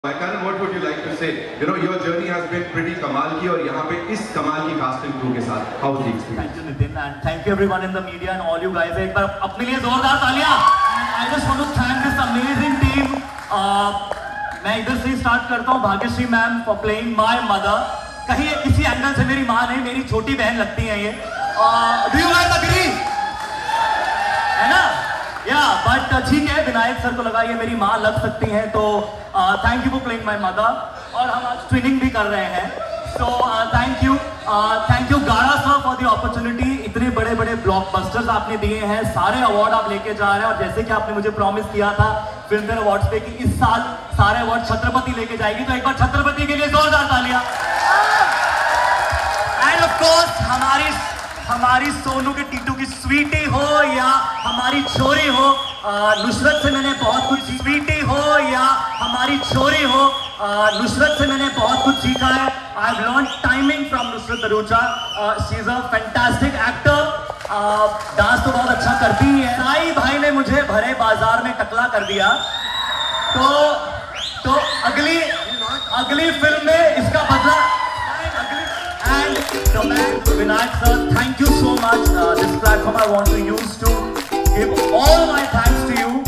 Karan, what would you like to say? You know, your journey has been pretty कमाल की और यहाँ पे इस कमाल की casting crew के साथ how was the experience? Thank you Nitin and thank you everyone in the media and all you guys. एक बार अपने लिए जोरदार तालियां. I just want to thank this amazing team. मैं इधर से स्टार्ट करता हूँ. Bhagyashree ma'am for playing my mother. कहीं किसी एंगल से मेरी माँ नहीं, मेरी छोटी बहन लगती हैं ये. Do you guys agree? है ना? बट ठीक है, विनायक सर को लगा ये मेरी माँ लग सकती हैं, तो thank you for playing my mother. और हम आज ट्विनिंग भी कर रहे हैं, so thank you Gada sir for the opportunity. इतने बड़े बड़े ब्लॉकबस्टर्स आपने दिए हैं, सारे अवार्ड आप लेके जा रहे हैं, और जैसे कि आपने मुझे प्रॉमिस किया था फिल्मफेयर अवार्ड्स पे कि इस साल सारे अवार्ड छत्रपति लेके जाएगी, तो एक बार छत्रपति के लिए जोरदार तालियां. एंड ऑफ कोर्स हमारी सोनू के टीटू की स्वीटी हो या हमारी छोरी हो, नुसरत से मैंने बहुत कुछ स्वीटी हो या हमारी छोरी हो, नुसरत से मैंने बहुत कुछ सीखा है. I have learn timing from Nusrat Bharucha. She is a fantastic actor. Dance तो बहुत अच्छा करती है. साई भाई ने मुझे भरे बाजार में टकला कर दिया, तो अगली फिल्म में इसका बदला. And the man, Vinayak sir, thank you so much. This platform I want to use to give all my thanks to you.